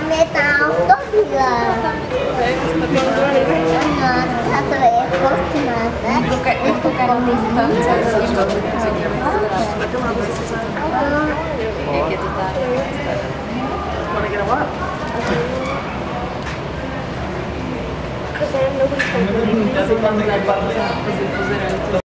metal torcida. Eu quero distância. Wanna get a what? Because I have nobody to